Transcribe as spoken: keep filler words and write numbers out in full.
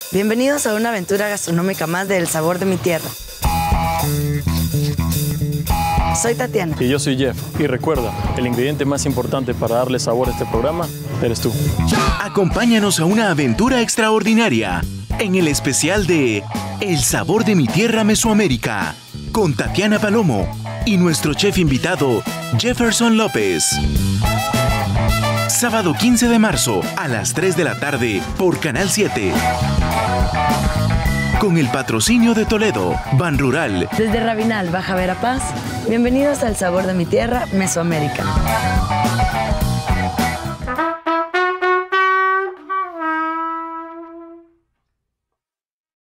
Bienvenidos a una aventura gastronómica más de El Sabor de mi Tierra. Soy Tatiana. Y yo soy Jeff. Y recuerda, el ingrediente más importante para darle sabor a este programa eres tú. Acompáñanos a una aventura extraordinaria en el especial de El Sabor de mi Tierra Mesoamérica, con Tatiana Palomo y nuestro chef invitado, Jefferson López. Sábado quince de marzo a las tres de la tarde por Canal siete. Con el patrocinio de Toledo, Ban Rural. Desde Rabinal, Baja Verapaz, bienvenidos al Sabor de mi Tierra Mesoamérica.